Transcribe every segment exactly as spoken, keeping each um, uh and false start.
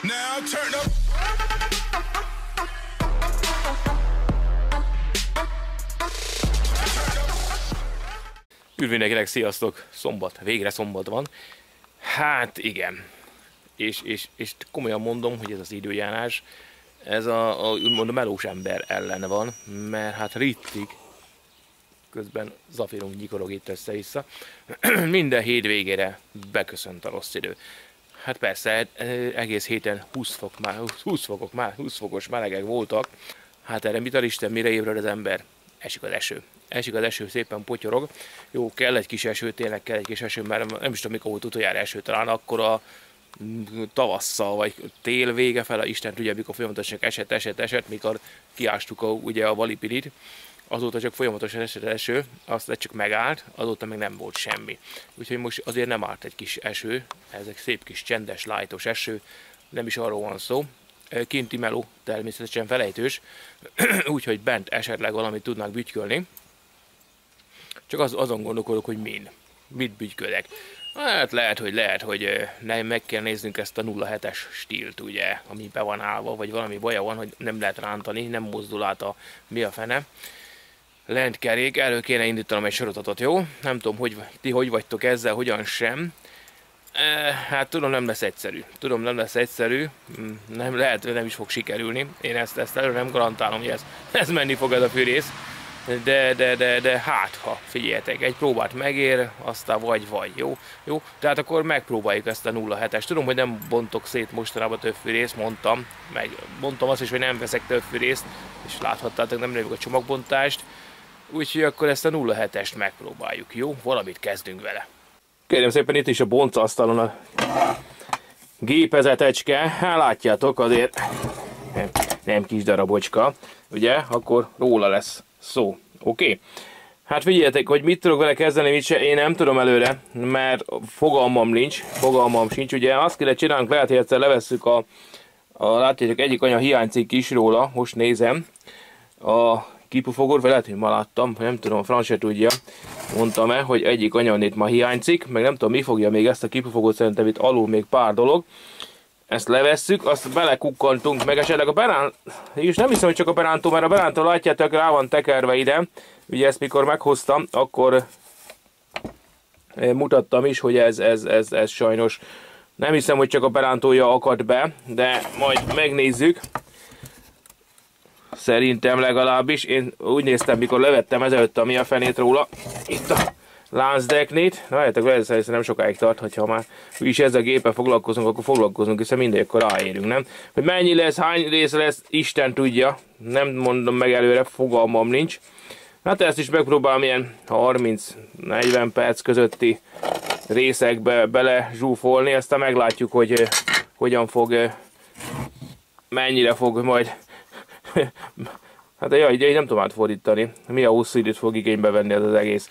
Üdv mindenkinek, sziasztok! Szombat, végre szombat van. Hát igen. És, és, és komolyan mondom, hogy ez az időjárás, ez a, a, úgymond a melós ember ellen van, mert hát rittig, közben zafírunk nyikorog itt össze-vissza, minden hétvégére beköszönt a rossz idő. Hát persze, egész héten húsz, fok, húsz, fokok, húsz fokos melegek voltak. Hát erre mit ad Isten, mire ébred az ember? Esik az eső. Esik az eső, szépen potyorog. Jó, kell egy kis eső, tényleg kell egy kis eső, mert nem is tudom, mikor volt utoljára eső, talán akkor a tavasszal, vagy tél vége fele, Isten tudja, mikor folyamatosan esett, esett, esett, mikor kiástuk a, ugye a Valipirit. Azóta csak folyamatosan esett eső, azt csak megállt, azóta meg nem volt semmi. Úgyhogy most azért nem állt egy kis eső, ez egy szép kis csendes, lájtos eső, nem is arról van szó. Kinti meló természetesen felejtős, úgyhogy bent esetleg valamit tudnak bütykölni. Csak az, azon gondolkodok, hogy min, mit bütykölek. Hát lehet, hogy lehet, hogy nem, meg kell néznünk ezt a nulla hetes stílt, ugye, ami be van állva, vagy valami baja van, hogy nem lehet rántani, nem mozdul át a mi a fene. Lent kerék, elő kéne indítanom egy sorozatot, jó? Nem tudom, hogy ti hogy vagytok ezzel, hogyan sem. E, hát tudom, nem lesz egyszerű. Tudom, nem lesz egyszerű. Nem, lehet, hogy nem is fog sikerülni. Én ezt, ezt előre nem garantálom, hogy ez, ez menni fog ez a fűrész. De, de, de, de hát, ha figyeljetek, egy próbát megér, aztán vagy, vagy, jó? Jó? Tehát akkor megpróbáljuk ezt a nulla hetes. Tudom, hogy nem bontok szét mostanában több fűrészt, mondtam. Meg mondtam azt is, hogy nem veszek több fűrészt, és láthattátok, nem lövök a csomagbontást. Úgyhogy akkor ezt a nulla hetest megpróbáljuk, jó? Valamit kezdünk vele. Kérem szépen, itt is a boncasztalon a gépezetecske. Hát látjátok, azért nem, nem kis darabocska, ugye? Akkor róla lesz szó. Oké? Okay. Hát figyeljetek, hogy mit tudok vele kezdeni, mit se, én nem tudom előre, mert fogalmam nincs, fogalmam sincs. Ugye azt kéne csinálnunk, lehet, hogy egyszer levesszük a, a látjátok, egyik anya hiányzik is róla, most nézem, a kipufogót, vagy lehet, hogy ma láttam, nem tudom, Franc se tudja, mondtam-e, hogy egyik anyannét ma hiányzik, meg nem tudom, mi fogja még ezt a kipufogót, szerintem itt alul még pár dolog. Ezt levesszük, azt belekukkantunk, meg esetleg a beránt, és nem hiszem, hogy csak a berántó, mert a berántó látjátok, rá van tekerve ide, ugye ezt mikor meghoztam, akkor mutattam is, hogy ez, ez, ez, ez sajnos, nem hiszem, hogy csak a berántója akadt be, de majd megnézzük. Szerintem legalábbis, én úgy néztem, mikor levettem ezelőtt a mi a fenét róla, itt a láncdeknét, na értek, ez nem sokáig tart, hogyha már is ezzel a géppel foglalkozunk, akkor foglalkozunk, hiszen mindegy, akkor ráérünk, nem? Hogy mennyi lesz, hány rész lesz, Isten tudja, nem mondom meg előre, fogalmam nincs. Hát ezt is megpróbálom ilyen harminc-negyven perc közötti részekbe bele zsúfolni, aztán meglátjuk, hogy hogyan fog, mennyire fog majd. Hát de jaj, nem tudom átfordítani. Mi a hosszú időt fog igénybe venni ez az egész.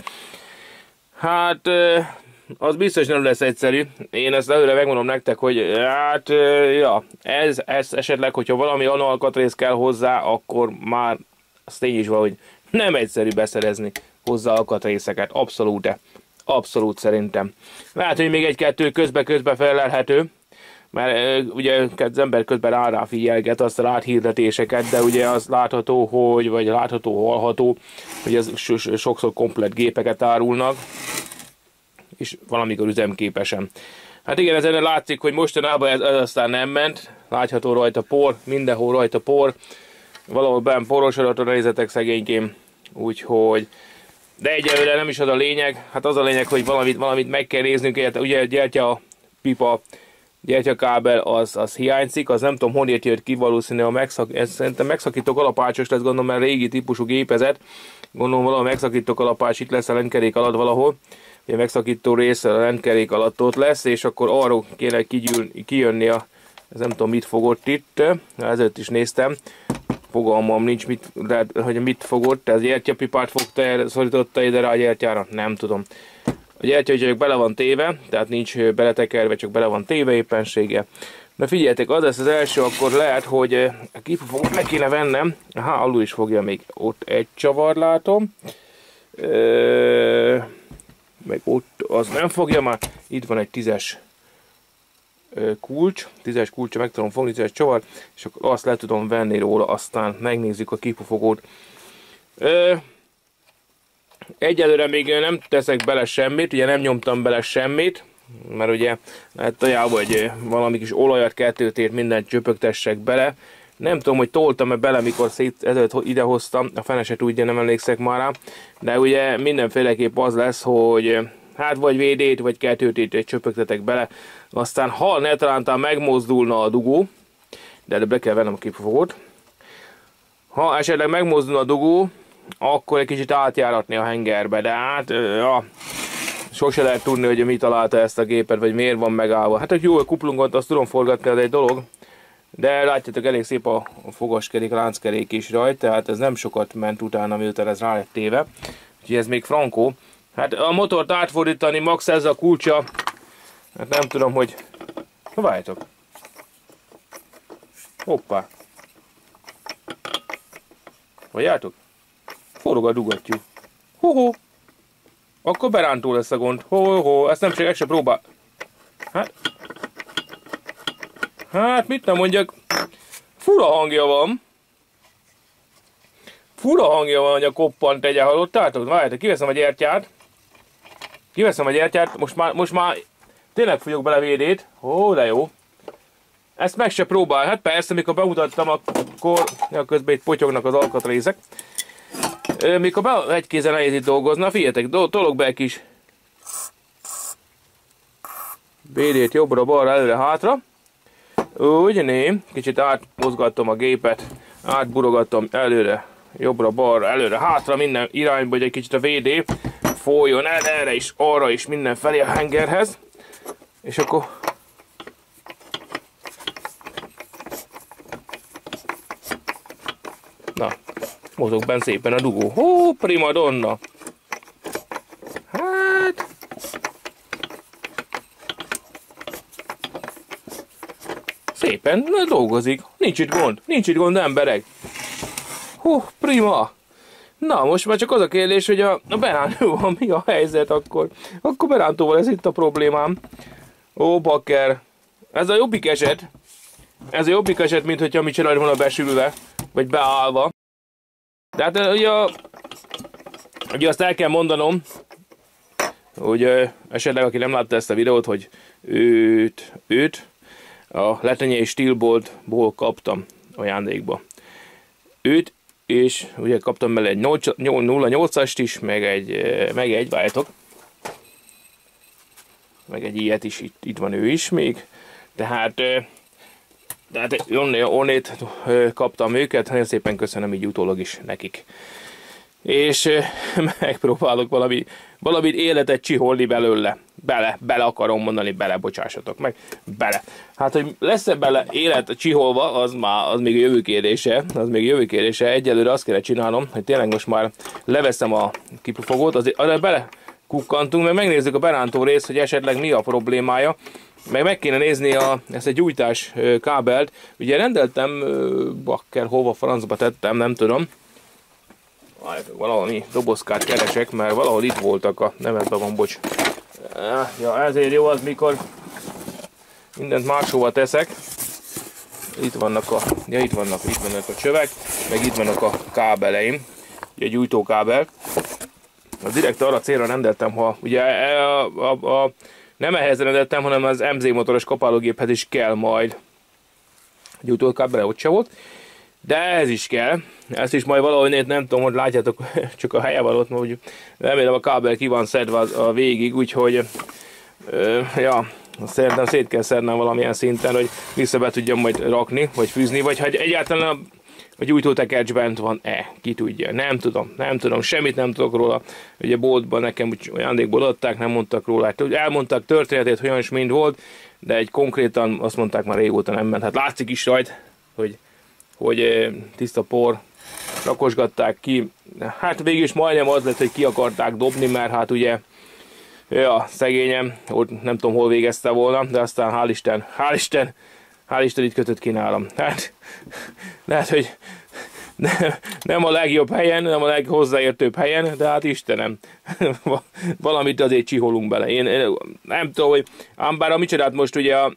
Hát az biztos nem lesz egyszerű. Én ezt előre megmondom nektek, hogy hát ja, ez, ez esetleg, hogyha valami alkatrész kell hozzá, akkor már az tény is van, hogy nem egyszerű beszerezni hozzá alkatrészeket. Abszolút, abszolút szerintem. Lehet, hogy még egy-kettő közbe-közbe felelhető. Mert ugye az ember közben rá, rá figyelget azt a áthirdetéseket, de ugye az látható, hogy, vagy látható, hallható, hogy ez sokszor komplett gépeket árulnak, és valamikor üzemképesen. Hát igen, ezen látszik, hogy mostanában ez, ez aztán nem ment, látható rajta por, mindenhol rajta por, valahol benn porosodott, nézzetek szegénykém, úgyhogy, de egyelőre nem is az a lényeg, hát az a lényeg, hogy valamit, valamit meg kell néznünk, ugye gyertya pipa, gyertyakábel az, az hiányzik, az nem tudom honnét jött ki, valószínűleg a megszak, ez szerintem megszakító kalapácsos lesz, gondolom, mert régi típusú gépezet, gondolom valahol megszakító kalapács itt lesz a lentkerék alatt valahol, ugye megszakító rész a lentkerék alatt ott lesz, és akkor arról kéne kigyűl, kijönni a, ez nem tudom mit fogott itt, ezért is néztem, fogalmam nincs, mit, de, hogy mit fogott, ez gyertyapipát fogta, szorította ide rá a gyertyára, nem tudom. A gyertya csak bele van téve, tehát nincs beletekerve, csak bele van téve éppensége. Na figyeljetek, az lesz az első, akkor lehet, hogy a kipufogót meg kéne vennem. Aha, alul is fogja még ott egy csavar, látom. Meg ott az nem fogja már. Itt van egy tízes kulcs, tízes kulcsa meg tudom fogni, tízes csavar, és akkor azt le tudom venni róla, aztán megnézzük a kipufogót. Ö, egyelőre még nem teszek bele semmit, ugye nem nyomtam bele semmit, mert ugye hát tojál, hogy valami kis olajat, kettőtét, mindent csöpögtessek bele. Nem tudom, hogy toltam-e bele, mikor szét ezelőtt idehoztam, a fene se tudja, nem emlékszek már rá, de ugye mindenféleképp az lesz, hogy hát vagy védét, vagy kettőtét csöpögtetek bele, aztán ha netalántán megmozdulna a dugó, de előbb be kell vennem a kipufogót, ha esetleg megmozdulna a dugó, akkor egy kicsit átjáratni a hengerbe, de hát ja, sose lehet tudni, hogy mi találta ezt a gépet, vagy miért van megállva. Hát, hogy jó, a kuplungot azt tudom forgatni, az egy dolog, de látjátok, elég szép a fogaskerék, a lánckerék is rajta, tehát ez nem sokat ment utána, miután ez rá lett téve. Úgyhogy ez még frankó. Hát a motort átfordítani, max ez a kulcsa, hát nem tudom, hogy... Na várjátok. Hoppá. Várjátok? Forog a dugattyú. Ho-ho. Akkor berántó lesz a gond. Ho-ho, ezt nem csak ezt se próbál. Hát... Hát, mit nem mondjak? Fura hangja van. Fura hangja van, hogy a koppant tegye, hallottátok? Várjátok, kiveszem a gyertyát. Kiveszem a gyertyát, most már, most már tényleg fogyok bele védét. Ó, de jó. Ezt meg se próbál. Hát persze, mikor bemutattam, akkor ja, közben itt potyognak az alkatrészek. Mikor be egy kézen nehéz itt dolgozni, figyeljetek, tolok be egy kis védét jobbra-balra, előre-hátra. Úgy, né, kicsit átmozgatom a gépet, átburogatom előre, jobbra-balra, előre-hátra, minden irányba, hogy egy kicsit a védé folyjon el, erre is, arra is, mindenfelé a hengerhez. És akkor... Na, mozog benne szépen a dugó. Hó, primadonna! Hát... Szépen dolgozik. Nincs itt gond. Nincs itt gond, emberek. Hú, prima. Na, most már csak az a kérdés, hogy a, a berántóval mi a helyzet akkor. Akkor berántóval ez itt a problémám. Ó, bakker. Ez a jobbik eset. Ez a jobbik eset, mint hogyha mit csinálni volna besülve. Vagy beállva. De hát ugye, ugye azt el kell mondanom, hogy ö, esetleg aki nem látta ezt a videót, hogy őt, őt a Letenyei Stílboltból kaptam ajándékba. Őt, és ugye kaptam bele egy nulla nyolcast is, meg egy, meg egy, várjátok, meg egy ilyet is, itt, itt van ő is még. Tehát, tehát onnét kaptam őket, nagyon szépen köszönöm így utólag is nekik. És megpróbálok valami, valamit életet csiholni belőle. Bele, bele akarom mondani, bele, bocsássatok meg, bele. Hát, hogy lesz-e bele élet csiholva, az már, az még a jövő kérdése, az még a jövő kérdése. Egyelőre azt kellene csinálnom, hogy tényleg most már leveszem a kipufogót, azért arra bele kukkantunk, meg megnézzük a berántó részt, hogy esetleg mi a problémája. Meg meg kéne nézni a, ezt egy gyújtás kábelt. Ugye rendeltem, bakker, hova francba tettem, nem tudom. Valami dobozkát keresek, mert valahol itt voltak a nevetben van, bocs. Ja, ezért jó az, mikor mindent máshova teszek. Itt vannak a, ja, itt vannak, itt vannak a csövek, meg itt vannak a kábeleim, ugye a gyújtókábel. A direkt arra célra rendeltem, ha ugye a, a, a, nem ehhez rendeltem, hanem az em zé motoros kapálógéphez is kell majd gyújtókábele, ott se volt. De ez is kell, ezt is majd valahogy nem tudom, hogy látjátok, csak a helye van ott, hogy remélem a kábel ki van szedve a, a végig, úgyhogy ö, ja, szerintem szét kell szednem valamilyen szinten, hogy vissza be tudjam majd rakni, vagy fűzni, vagy hogy egyáltalán a, a gyújtótekercs bent van-e, ki tudja, nem tudom, nem tudom, semmit nem tudok róla, ugye boltban nekem úgy ajándékból adták, nem mondtak róla, elmondtak történetét, hogy olyan is mind volt, de egy konkrétan azt mondták már régóta nem ment, hát látszik is rajt, hogy hogy tiszta por, rakosgatták ki. Hát végül is majdnem az lett, hogy ki akarták dobni, mert hát ugye ja, szegényem, ott nem tudom hol végezte volna, de aztán hál' Isten, hál' Isten, hál' Isten itt kötött ki nálam. Hát lehet, hogy nem, nem a legjobb helyen, nem a leghozzáértőbb helyen, de hát Istenem, valamit azért csiholunk bele. Én, én nem tudom, hogy ám bár a micsodát most ugye a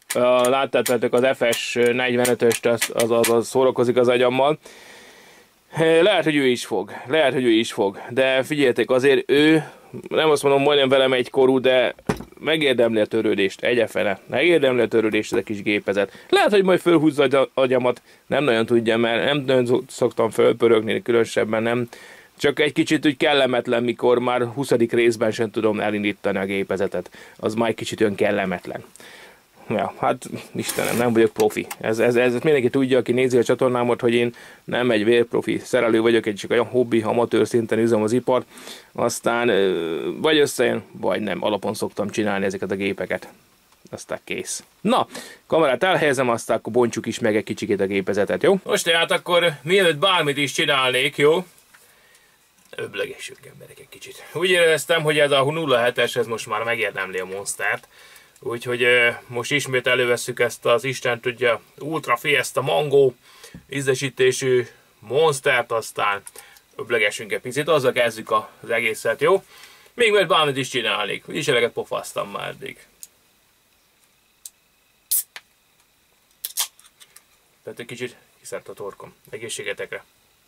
láttátok az ef es negyvenötöst, az, az, az, az szórakozik az agyammal. Lehet, hogy ő is fog, lehet, hogy ő is fog, de figyeljetek, azért ő, nem azt mondom, majdnem velem egy korú, de megérdemli a törődést, egyefele, megérdemli a törődést ez a kis gépezet. Lehet, hogy majd fölhúzza az agyamat, nem nagyon tudja, mert nem nagyon szoktam fölpörögni, különösebben nem. Csak egy kicsit úgy kellemetlen, mikor már huszadik részben sem tudom elindítani a gépezetet. Az már egy kicsit olyan kellemetlen. Ja, hát Istenem, nem vagyok profi. Ez, ez, ez mindenki tudja, aki nézi a csatornámat, hogy én nem egy vérprofi szerelő vagyok, egy csak olyan hobbi, amatőr szinten üzem az ipart. Aztán vagy összejön, vagy nem. Alapon szoktam csinálni ezeket a gépeket. Aztán kész. Na, kamerát elhelyezem, aztán akkor bontsuk is meg egy kicsikét a gépezetet, jó? Most tehát akkor mielőtt bármit is csinálnék, jó? Öblegessünk emberek egy kicsit. Úgy éreztem, hogy ez a nulla hetes, ez most már megérdemli a Monstert. Úgyhogy most ismét elővesszük ezt az Isten tudja Ultra Fiesta Mango ízesítésű Monstert, aztán öblegessünk egy picit, azzal kezdjük az egészet, jó? Még mert bármit is csinálnék, úgyis eleget pofáztam már eddig. Tehát egy kicsit kiszert a torkom. Egészségetekre!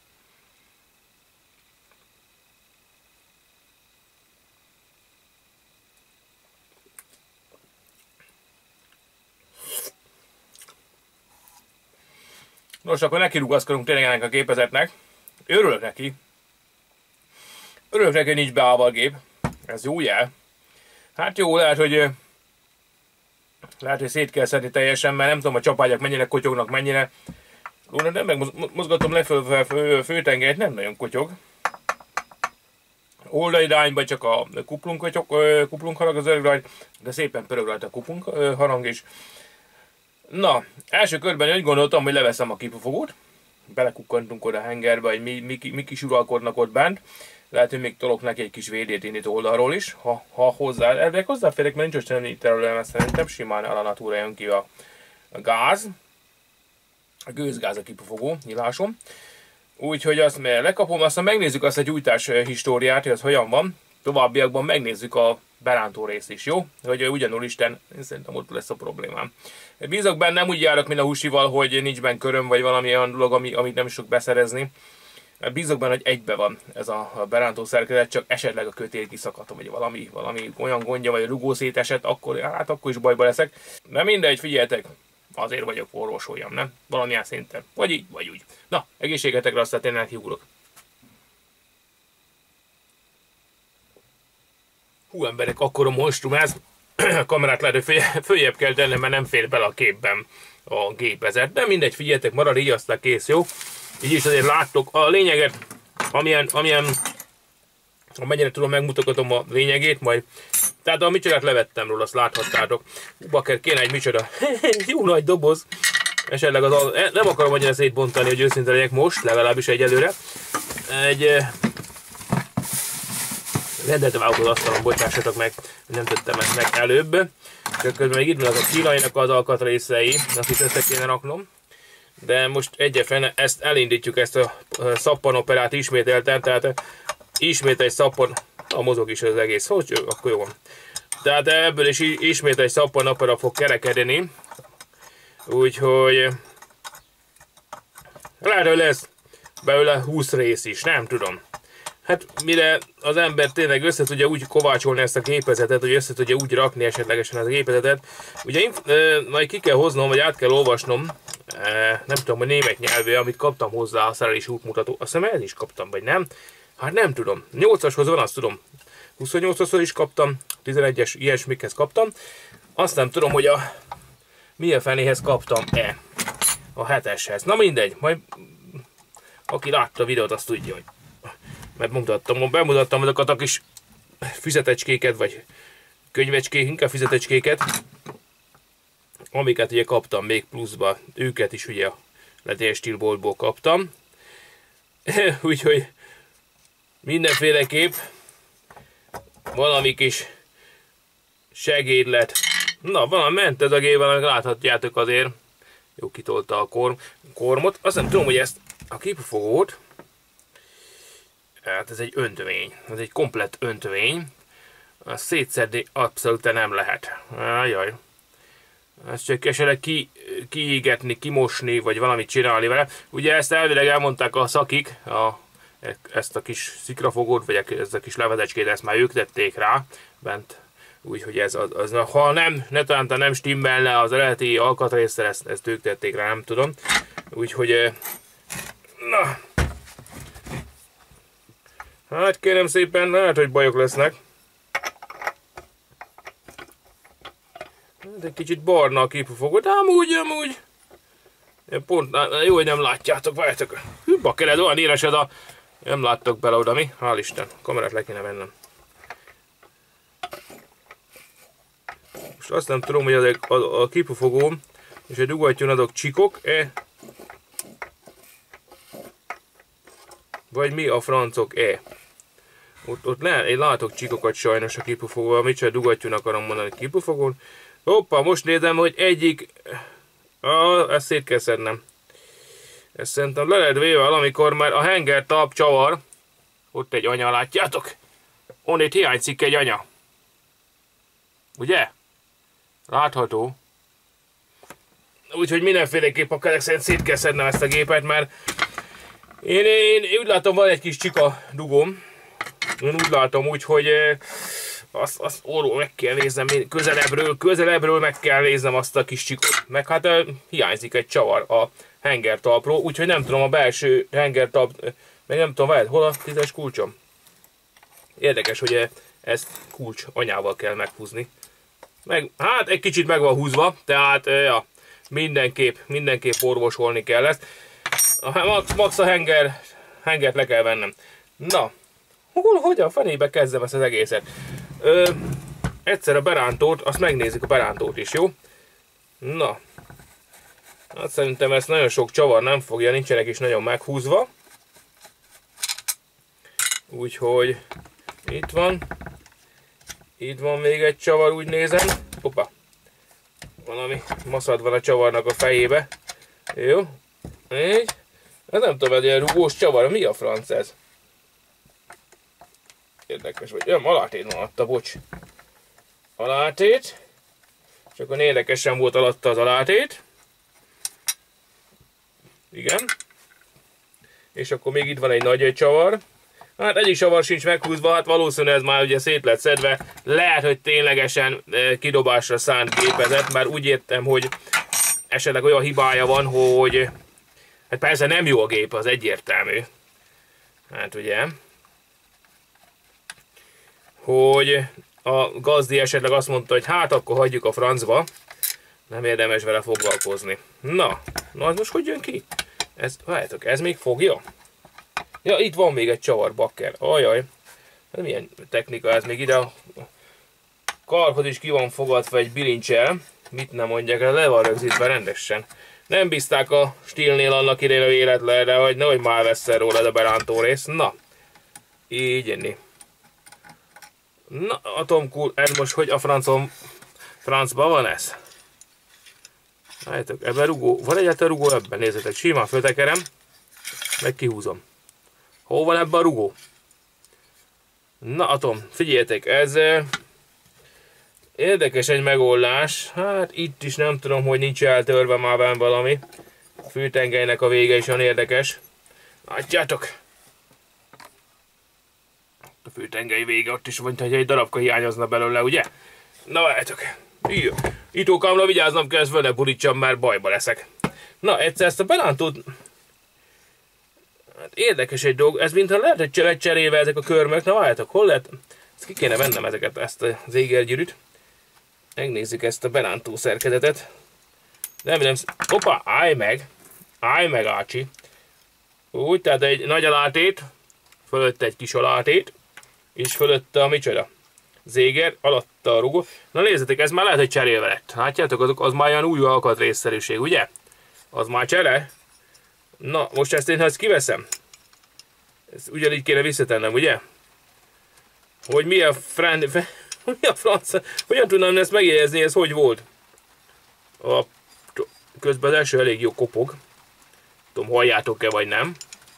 Nos, akkor nekirugaszkodunk tényleg ennek a gépezetnek. Örülök neki. Örülök neki, hogy nincs beállva a gép. Ez jó jel. Hát jó, lehet, hogy lehet, hogy szét kell szedni teljesen, mert nem tudom, a csapágyak mennyire kotyognak, mennyire. Lóna, nem megmozgatom le föl, föl, főtengelyt, nem nagyon kotyog. Oldalirányban csak a kuplunk, kotyog, kuplunk harag az öreg rajt, de szépen pörög rajta a kuplunk harang is. Na, első körben úgy gondoltam, hogy leveszem a kipufogót. Belekukkantunk oda a hengerbe, hogy mi, mi, mi kis uralkodnak ott bent. Lehet, hogy még tolok neki egy kis védét én itt oldalról is, ha, ha hozzá. Elvileg hozzáférek, mert nincs olyan területen, szerintem simán a natúra jön ki a, a gáz. A gőzgáz a kipufogó, nyilásom. Úgyhogy azt lekapom, aztán megnézzük azt a gyújtás históriát, hogy az hogyan van. Továbbiakban megnézzük a berántó részt is, jó? Hogy ugyanúgy Isten, én szerintem ott lesz a problémám. Bízok benne, nem úgy járok, mint a húsival, hogy nincs benne köröm, vagy valami olyan dolog, ami, amit nem is tudok beszerezni. Bízok benne, hogy egybe van ez a berántó szerkezet, csak esetleg a kötél kiszakadom, vagy valami, valami olyan gondja, vagy a rugó szétesett, akkor, hát akkor is bajba leszek. De mindegy, figyeljetek, azért vagyok orvosoljam, nem? Valamilyen szinten. Vagy így, vagy úgy. Na, egészségetekre, aztán tényleg kiugrok. Hú, emberek, akkor a monstrum ez. A kamerát lehet, hogy följebb kell tennem, mert nem fér bele a képben a gépezet. De mindegy, figyeljetek, marad így, aztán kész, jó? Így is azért láttok a lényeget, amilyen, amilyen amennyire tudom, megmutathatom a lényegét, majd. Tehát a micsodát levettem róla, azt láthattátok. Hú, bakker, kéne egy micsoda. Jó nagy doboz. Esetleg az, nem akarom annyira szétbontani, hogy őszinte legyek most, legalábbis egyelőre. Egy rendet vállalkozó asztalon, bocsássatok meg, nem tettem ezt meg előbb. Csak közben még itt van az a kínainak az alkatrészei, azt is össze kéne raknom. De most egyébként ezt elindítjuk, ezt a szappanoperát ismételten, tehát ismét egy szappan, a mozog is az egész, hogy akkor jó van. Tehát ebből is ismét egy szappanopera fog kerekedni, úgyhogy lehet, hogy lesz belőle húsz rész is, nem tudom. Hát mire az ember tényleg össze tudja úgy kovácsolni ezt a gépezetet, hogy össze tudja úgy rakni esetlegesen az a gépezetet. Ugye én e, majd ki kell hoznom, vagy át kell olvasnom, e, nem tudom, a német nyelvű, amit kaptam hozzá a szerelési útmutató. Azt hiszem el is kaptam, vagy nem? Hát nem tudom. nyolcashoz van, azt tudom. huszonnyolcashoz is kaptam, tizenegyes ilyesmikhez kaptam. Azt nem tudom, hogy a milyen fenéhez kaptam-e a heteshez. Na mindegy, majd aki látta a videót, azt tudja, hogy mert mutattam, bemutattam azokat a kis füzetecskéket, vagy könyvecskék, inkább füzetecskéket, amiket ugye kaptam még pluszba, őket is ugye a Letényes stílboltból kaptam. Úgyhogy mindenféleképp valami kis segédlet. Na, valami ment ez a gép, láthatjátok azért. Jó, kitolta a korm, kormot. Azt nem tudom, hogy ezt a kipufogót, hát ez egy öntömény, ez egy komplett öntömény. Azt szétszedni abszolút nem lehet. Ajaj. Ezt csak esetleg ki, kiégetni, kimosni, vagy valamit csinálni vele. Ugye ezt elvileg elmondták a szakik, a, ezt a kis szikrafogót, vagy ezt a kis levezecskét, ezt már ők tették rá bent. Úgyhogy ez az, az, ha nem, netán nem stimmelne az eredeti alkatrészsel, ezt, ezt ők tették rá, nem tudom. Úgyhogy, na. Hát kérem szépen, lehet, hogy bajok lesznek. De kicsit barna a kipufogó, de amúgy, amúgy. Pont, jó, hogy nem látjátok, várjátok. Hű, bakkered, olyan éresed a... Nem láttok bele oda, mi? Hál' Isten, kamerát le kéne vennem. Most azt nem tudom, hogy a, a, a kipufogóm és egy dugattyún adok csikok-e? Vagy mi a francok-e? Ott, ott le, én látok csikokat sajnos a kipufogóval, mit sem dugattyún akarom mondani kipufogón. Hoppá, most nézem, hogy egyik... Ah, ezt szét kell szednem. Ezt szerintem le lehet véve valamikor, mert a henger talp csavar. Ott egy anya, látjátok? Onnét hiányzik egy anya. Ugye? Látható. Úgyhogy mindenféleképp a kerek szerint szét kell szednem ezt a gépet, mert én, én, én úgy látom, van egy kis csika dugóm. Én úgy látom úgy, hogy azt, azt orról meg kell néznem, közelebbről, közelebbről meg kell néznem azt a kis csikot. Meg hát hiányzik egy csavar a hengertalpról, úgyhogy nem tudom a belső hengertalp, meg nem tudom, várj, hol a tízes kulcsom? Érdekes, hogy ezt kulcs anyával kell meghúzni. Meg, hát egy kicsit meg van húzva, tehát ja, mindenképp, mindenképp orvosolni kell ezt. Max, max a henger, hengert le kell vennem. Na, hol, hogyan fenébe kezdem ezt az egészet? Ö, egyszer a berántót, azt megnézzük a berántót is, jó? Na, hát szerintem ezt nagyon sok csavar nem fogja, nincsenek is nagyon meghúzva. Úgyhogy itt van. Itt van még egy csavar, úgy nézem. Hoppá. Valami maszad van a csavarnak a fejébe. Jó. Így. Ez nem tudom, hogy ilyen rugós csavar. Mi a franc ez? Érdekes, vagy olyan alátét van alatta, bocs. Alátét. És akkor érdekesen volt alatta az alátét. Igen. És akkor még itt van egy nagy csavar. Hát egyik csavar sincs meghúzva, hát valószínűleg ez már ugye szét lett szedve. Lehet, hogy ténylegesen kidobásra szánt gépezet, mert úgy értem, hogy esetleg olyan hibája van, hogy hát persze nem jó a gép, az egyértelmű. Hát ugye, hogy a gazdi esetleg azt mondta, hogy hát akkor hagyjuk a francba, nem érdemes vele foglalkozni. Na, na az most hogy jön ki? Ez, várjátok, ez még fogja? Ja, itt van még egy csavar, bakker. Ajaj. Ez milyen technika ez még ide a karhoz is ki van fogadva egy bilincsel. Mit nem mondják, le van rögzítve rendesen. Nem bízták a stílnél annak idején a véletlenre, hogy nehogy már vesszel róla a berántó rész. Na, így enni. Na, atomkúr, ez most hogy a francom, francban van ez? Látjátok, ebben rugó, van egyáltalán rugó ebben, nézzetek, simán föltekerem, meg kihúzom. Hol van ebben a rugó? Na, atom, figyeljetek, ez eh, érdekes egy megoldás. Hát itt is nem tudom, hogy nincs eltörve már benne valami. A fűtengelynek a vége is olyan érdekes. Látjátok? A fűtengely vége ott is van, hogy egy darabka hiányozna belőle, ugye? Na, várjátok. Itókámra vigyáznom kell, ezt vele burítsam, mert bajba leszek. Na, egyszer ezt a belántót... Hát érdekes egy dolog, ez mintha lehet, hogy lett cserélve ezek a körmök. Na várjátok, hol lehet? Ezt ki kéne vennem ezeket, ezt az égergyűrűt. Megnézzük ezt a berántó szerkezetet. Nem, nem... Hoppá, állj meg! Állj meg, Ácsi! Úgy, tehát egy nagy alátét, fölötte egy kis alátét, és fölötte a micsoda? Zéger, alatta a rugó. Na nézzetek, ez már lehet, hogy cserélve lett. Látjátok, az, az már olyan új alkatrészszerűség, ugye? Az már csere. Na, most ezt én, ha ezt kiveszem, ezt ugyanígy kéne visszatennem, ugye? Hogy mi a fran... mi a franc... Hogyan tudnám ezt megjegyezni, ez hogy volt? A... Közben az első elég jó kopog. Tudom, halljátok-e vagy nem.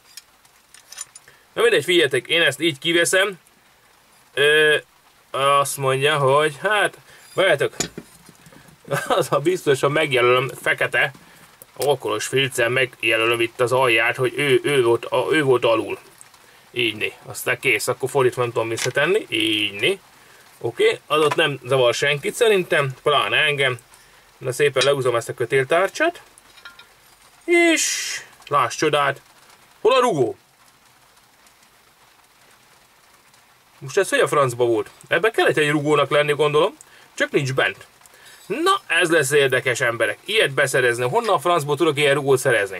Na mindegy, figyeljetek, én ezt így kiveszem. Ö, azt mondja, hogy hát, várjátok. Az a biztosan megjelölöm fekete alkoholos filccel, megjelölöm itt az alját, hogy ő, ő, volt, ő volt alul. Így né. Aztán kész, akkor fordítva nem tudom visszatenni. Így né. Oké, okay. Az ott nem zavar senkit szerintem, pláne engem. Na szépen lehúzom ezt a kötéltárcsát. És láss csodát. Hol a rugó? Most ez hogy a francba volt? Ebben kellett egy rugónak lenni, gondolom. Csak nincs bent. Na, ez lesz érdekes, emberek. Ilyet beszerezni. Honnan a francból tudok ilyen rugót szerezni?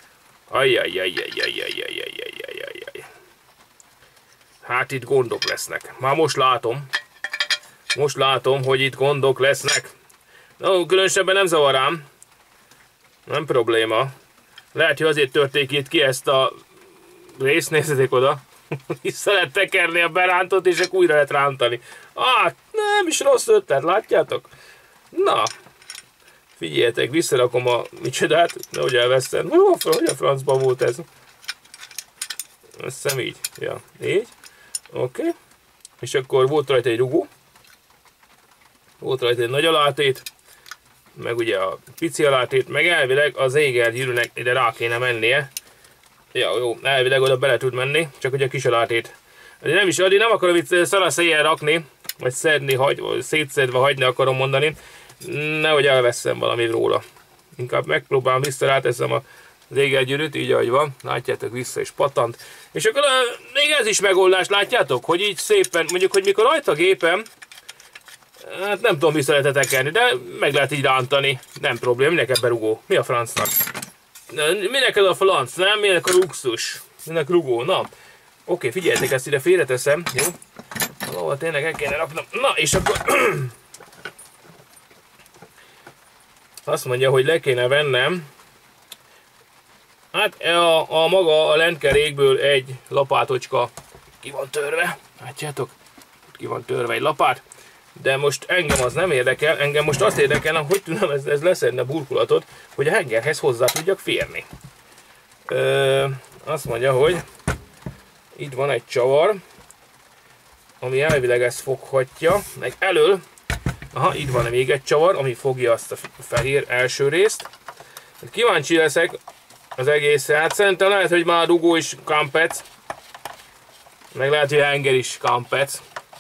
Ajjajjajjajjajjajjajjajjajjajjajjaj. Hát itt gondok lesznek. Már most látom. Most látom, hogy itt gondok lesznek. No, különösebben nem zavar rám. Nem probléma. Lehet, hogy azért törték itt ki ezt a részt, nézzetek oda. Vissza lehet tekerni a berántot, és akkor újra lehet rántani. Ah, nem is rossz ötlet, látjátok? Na, figyeljetek, visszarakom a micsodát, nehogy elveszem. Hogy a francban volt ez? Azt hiszem így. Ja, így. Oké. Okay. És akkor volt rajta egy rugó. Volt rajta egy nagy alátét. Meg ugye a pici alátét. Meg elvileg az égergyűrűnek ide rá kéne mennie. Ja, jó, elvileg oda bele tud menni. Csak ugye a kis alátét. Nem is, addig nem akarom itt szaraszéjjel rakni. Vagy szedni, hagy, vagy szétszedve hagyni akarom mondani. Nehogy elveszem valamit róla. Inkább megpróbálom, vissza ráteszem az égergyűrűt, így ahogy van. Látjátok, vissza is pattant. És akkor még ez is megoldás, látjátok? Hogy így szépen, mondjuk, hogy mikor rajta a gépem, hát nem tudom vissza lehet tekerni, de meg lehet így rántani. Nem probléma, minek ebben rugó? Mi a francnak? Minek ez a franc, nem? Minek a luxus? Minek rugó? Na. Oké, figyeljetek, ezt ide félreteszem, jó? Valahol tényleg el kéne raknom. Na, és akkor... Azt mondja, hogy le kéne vennem. Hát a, a maga a lentkerékből egy lapátocska ki van törve. Látjátok? Ki van törve egy lapát. De most engem az nem érdekel. Engem most azt érdekel, hogy tudom ez, ez leszedni a burkolatot, hogy a hengerhez hozzá tudjak férni. Ö, azt mondja, hogy itt van egy csavar, ami elvileg ezt foghatja. Meg elől, aha, itt van még egy csavar, ami fogja azt a fehér első részt. Kíváncsi leszek az egészre. Hát szerintem lehet, hogy már a dugó is kampec. Meg lehet, hogy a henger is kampec.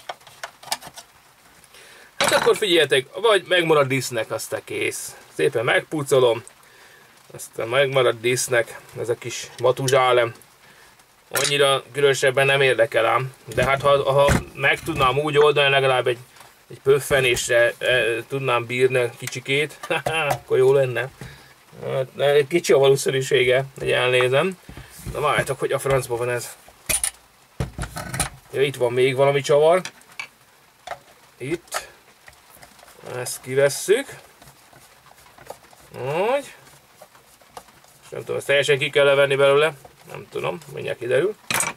Hát akkor figyeljetek, vagy megmarad disznek, aztán kész. Szépen megpucolom. Aztán megmarad disznek, ez a kis matuzsálem. Annyira különösebben nem érdekel ám. De hát ha, ha meg tudnám úgy oldani, legalább egy, egy pöffenésre e, tudnám bírni kicsikét, akkor jó lenne. Hát, kicsi a valószínűsége, hogy elnézem. Na várjátok, hogy a francban van ez. Ja, itt van még valami csavar. Itt. Ezt kivesszük. Úgy. És nem tudom, ezt teljesen ki kell levenni belőle. Nem tudom, mindjárt kiderül.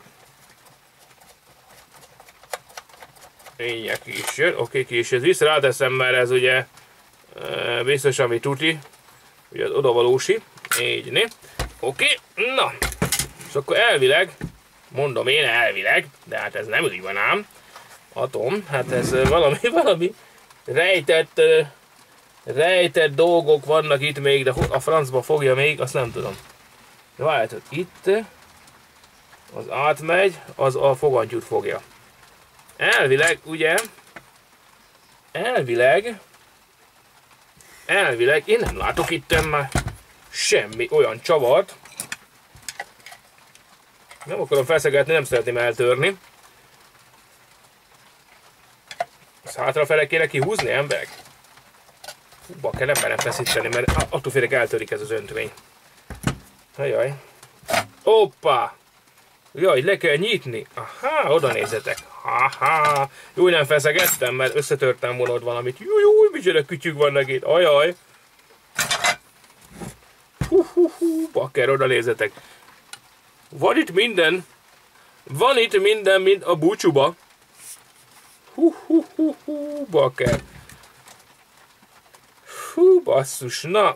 Mindjárt ki is jön. Oké, ki is jön. Vissza ráteszem, mert ez ugye e, biztos, ami tuti. Ugye az odavalósi. Így, né? Oké, na. És akkor elvileg, mondom én elvileg, de hát ez nem úgy van ám. Atom, hát ez valami, valami rejtett, rejtett dolgok vannak itt még, de a francba fogja még, azt nem tudom. De várjátok, itt az átmegy, az a fogantyút fogja. Elvileg, ugye, elvileg, elvileg, én nem látok itt már semmi olyan csavart. Nem akarom feszegetni, nem szeretném eltörni. Ezt hátrafele kéne kihúzni, emberek? Húba kell nem feszíteni, mert attól félek eltörik ez az öntvény. Ajaj. Hoppá! Jaj, le kell nyitni. Aha, oda nézzetek. Aha. Jó, nem feszegettem, mert összetörtem volna ott valamit. Jó, jó, micsoda kütyük vannak itt. Ajaj. Hú, hú, hú, bakker, oda nézzetek. Van itt minden. Van itt minden, mint a búcsúba. Hú, hú, hú, hú, bakker. Hú, basszus, na.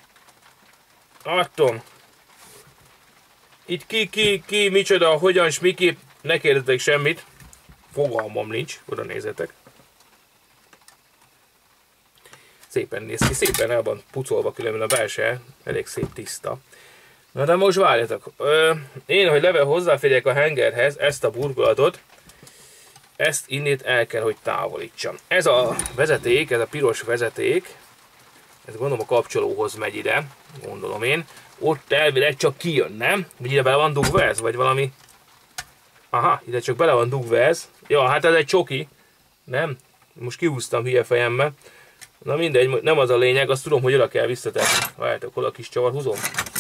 Atom. Itt ki, ki, ki, micsoda, hogyan, s miképp, ne kérdetek semmit. Fogalmam nincs, oda nézzetek. Szépen néz ki, szépen el van pucolva, különben a belső elég szép tiszta. Na de most várjatok, Ö, én, hogy level hozzáférjek a hengerhez, ezt a burkolatot, ezt innét el kell, hogy távolítsam. Ez a vezeték, ez a piros vezeték, ez gondolom a kapcsolóhoz megy ide, gondolom én. Ott elvileg csak kijön, nem? Vagy ide bele van dugva ez, vagy valami... Aha, ide csak bele van dugva ez. Ja, hát ez egy csoki. Nem? Most kihúztam hülye fejemmel. Na mindegy, nem az a lényeg, azt tudom, hogy oda kell visszatenni. Várjátok, hol a kis csavar húzom.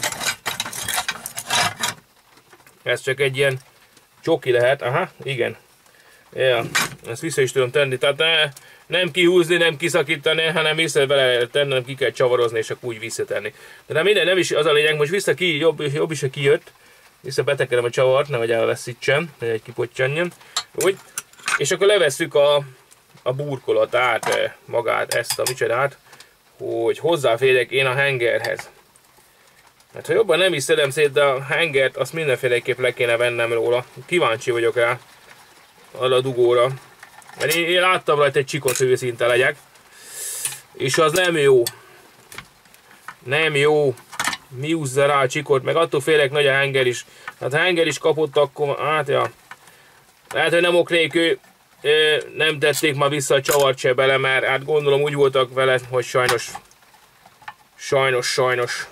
Ez csak egy ilyen csoki lehet. Aha, igen. Ja, ezt vissza is tudom tenni. Tehát ne, nem kihúzni, nem kiszakítani, hanem vissza bele tenni, nem ki kell csavarozni, és akkor úgy visszatenni. De nem minden, nem is az a lényeg, most vissza ki, jobb, jobb is, ha kijött. Vissza betekerem a csavart, nehogy elveszítsem, hogy egy kipottyanjon. Úgy. És akkor levesszük a, a burkolatát, magát, ezt a micsodát, hogy hozzáférjek én a hengerhez. Hát ha jobban nem is szedem szét, de a hengert azt mindenféleképp le kéne vennem róla. Kíváncsi vagyok rá, arra a dugóra. Mert én, én láttam rajta egy csikot, hogy őszinte legyek. És az nem jó. Nem jó. Mi húzza rá a csikot, meg attól félek nagy a henger is. Hát ha henger is kapott, akkor hát ja. Lehet, hogy nem oknék ő, nem tették ma vissza a csavart se bele, mert hát gondolom úgy voltak vele, hogy sajnos, sajnos, sajnos.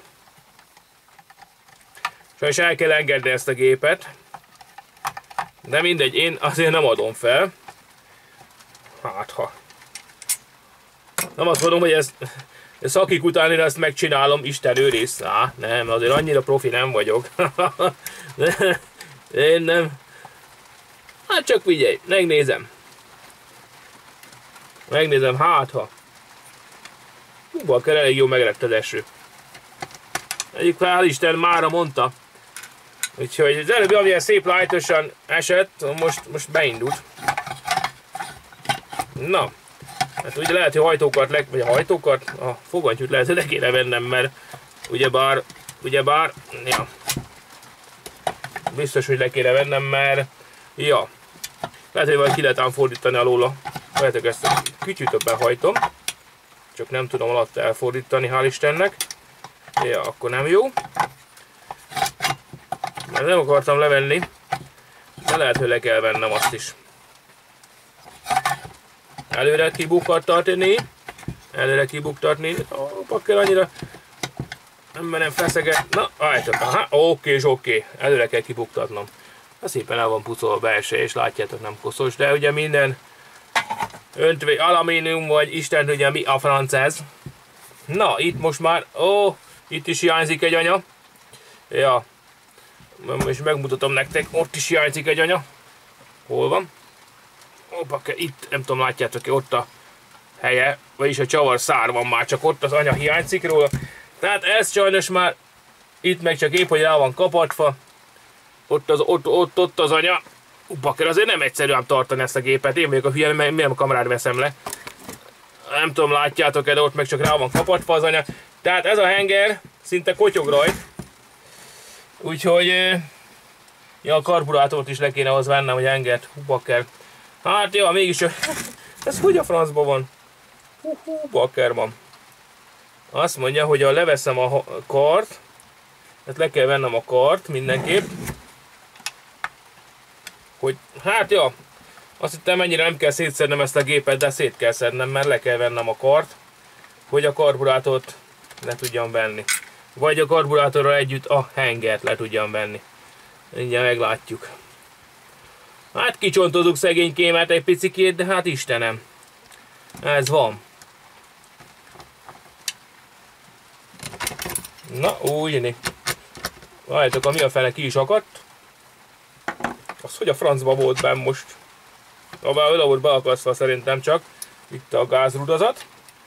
Sajnos el kell engedni ezt a gépet. De mindegy, én azért nem adom fel. Hát ha. Nem azt mondom, hogy ez, ez szakik után én ezt megcsinálom, Isten őriz. Á, nem, azért annyira profi nem vagyok. Én nem. Hát csak figyelj, megnézem. Megnézem, hát ha. Húba kell, elég jó megrett az eső. Egyik hál' Isten mára mondta. Úgyhogy az előbbi, amilyen szép lájtosan esett, most, most beindult. Na. Hát ugye lehet, hogy hajtókart, le, vagy a hajtókart, a fogantyút lehet, hogy le kéne vennem, mert ugyebár, ugyebár, ja. Biztos, hogy le kéne vennem, mert, ja. Lehet, hogy valahogy ki lehet ám fordítani alóla. Lehetek ezt a kicsit többen hajtom. Csak nem tudom alatt elfordítani, hál' Istennek. Ja, akkor nem jó. Mert nem akartam levenni. De lehet, hogy le kell vennem azt is. Előre kibuktatni. Előre kibuktatni. Ó, pakker annyira nem menem feszeget. Na, állítok. Aha, oké és oké. Előre kell kibuktatnom. Na, szépen el van pucolva a belső, és látjátok, nem koszos, de ugye minden öntvé, alumínium, vagy Isten tudja mi a franc ez. Na, itt most már, ó, itt is hiányzik egy anya. Ja, most megmutatom nektek, ott is hiányzik egy anya. Hol van? Opa, itt, nem tudom, látjátok-e, ott a helye, vagyis a csavar szár van már, csak ott az anya hiányzik róla. Tehát ez sajnos már, itt meg csak épp, hogy el van kapatva. Ott az, ott, ott, ott az anya. Bakker, azért nem egyszerű ám tartani ezt a gépet. Én vagyok a hülye, mert miért a kamerát veszem le. Nem tudom, látjátok-e, de ott meg csak rá van kapatva az anya. Tehát ez a henger szinte kotyog rajt. Úgyhogy ja, a karburátort is le kéne az vennem, hogy hengert. Hú, bakker. Hát ja, mégis ez hogy a francban van? Hú, hú, bakker van. Azt mondja, hogy ha leveszem a kart, tehát le kell vennem a kart mindenképp. Hogy, hát ja, azt hittem, mennyire nem kell szétszednem ezt a gépet, de szét kell szednem, mert le kell vennem a kart, hogy a karburátort le tudjam venni. Vagy a karburátorral együtt a hengert le tudjam venni. Mindjárt meglátjuk. Hát kicsontozunk szegénykémet egy picikét, de hát Istenem. Ez van. Na, újni. Várjátok, a mi a fele ki is akadt. Az hogy a francba volt benn most? Abban oda volt beakasztva szerintem csak. Itt a gázrudazat.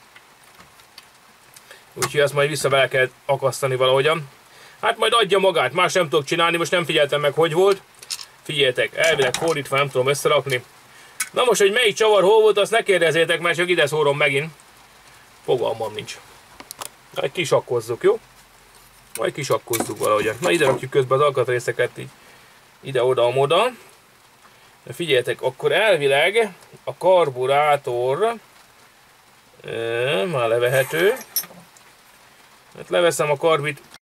Úgyhogy azt majd vissza bele kell akasztani valahogyan. Hát majd adja magát, más nem tudok csinálni, most nem figyeltem meg, hogy volt. Figyeljetek, elvileg fordítva nem tudom összerakni. Na most, hogy melyik csavar hol volt, azt ne kérdezzétek, mert csak ide szórom megint. Fogalmam nincs. Majd kisakkozzuk, jó? Majd kisakkozzuk valahogyan. Na ide rakjuk közben az alkatrészeket így. Ide-oda-moda. Figyeljetek, akkor elvileg a karburátor Már levehető. Hát leveszem a karbit